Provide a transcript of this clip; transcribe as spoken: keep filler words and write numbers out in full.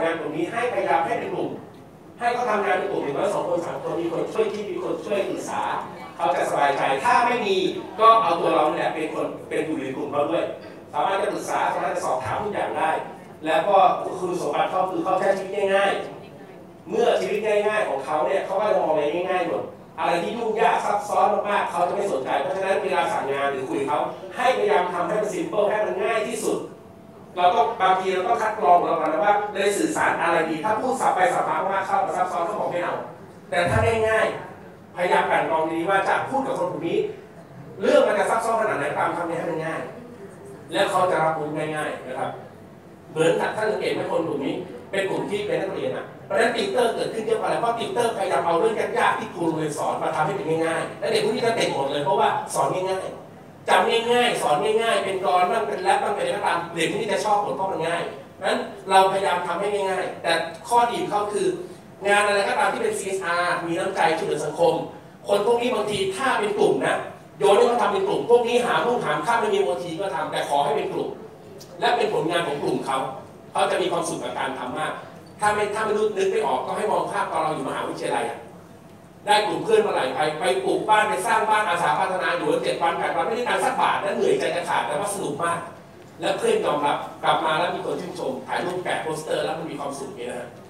งานตรงนี้ให้พยายามให้เป็นกลุ่มให้เขาทำงานเป็นกลุ่มอย่างน้อยสองคนสามคนมีคนช่วยคิดมีคนช่วยปรึกษาเขาจะสบายใจถ้าไม่มีก็เอาตัวเราเนี่ยเป็นคนเป็นอยู่ในกลุ่มเราด้วยสามารถจะปรึกษาสามารถจะสอบถามทุกอย่างได้แล้วก็คุณสมบัติเขาคือเขาใช้ชีวิตง่ายๆเมื่อชีวิตง่ายๆของเขาเนี่ยเขาก็จะมองอะไรง่ายๆหมดอะไรที่ยุ่งยากซับซ้อนมากๆเขาจะไม่สนใจเพราะฉะนั้นเวลาสั่งงานหรือคุยเขาให้พยายามทำให้มันซิมเปิลให้มันง่ายที่สุดเราต้องบางทีเราต้องคัดกรองเราก่อนนะว่าในสื่อสารอะไรดีถ้าพูดสับไปสับมามากเข้าซับซ้อนเขาบอกไม่เอาแต่ถ้าง่ายๆพยายามกันกรองดีว่าจะพูดกับคนกลุ่มนี้เรื่องมันจะซับซ้อนขนาดไหนตามทำให้มันง่ายแล้วเขาจะรับรู้ง่ายๆนะครับเหมือนท่านสังเกตไหมคนกลุ่มนี้เป็นกลุ่มที่เป็นนักเรียนอ่ะเพราะฉะนั้นติวเตอร์เกิดขึ้นเยอะอะไรเพราะติวเตอร์พยายามเอาเรื่องยากๆที่ครูเรียนสอนมาทำให้เป็นง่ายๆและเด็กพวกนี้ก็เก่งหมดเลยเพราะว่าสอนง่ายๆจำง่ายๆสอนง่ายๆเป็นกรบ้างเป็นแรปบ้างเป็นอะไรก็ตามเด็กพวกนี้จะชอบหมดเพราะมันง่ายนั้นเราพยายามทำให้ง่ายๆแต่ข้อดีของเขาคืองานอะไรก็ตามที่เป็น ซี เอส อาร์ มีน้ำใจช่วยเหลือสังคมคนพวกนี้บางทีถ้าเป็นกลุ่มนะโยนให้เขาทำเป็นกลุ่มพวกนี้หาลูกหามข้ามไม่มีโอทีก็ทำแต่ขอให้เป็นกลุ่มและเป็นผลงานของกลุ่มเขาเขาจะมีความสุขกับการทำมากถ้าไม่ถ้าไม่รู้นึกไม่ออกก็ให้มองภาพตอนเราอยู่มหาวิทยาลัยได้กลุ่มเพื่อนมาหลายไปไปปลูกบ้านไปสร้างบ้านอาสาพัฒนาอยู่เจ็ดวันแปดวันไม่ได้ตังค์สักบาทนั้นเหนื่อยใจจะขาดแต่ว่าสนุกมากและเพื่อนยอมรับกลับมาแล้วมีคนชื่นชมถ่ายรูปแปะโปสเตอร์แล้วมันมีความสุขนี่นะ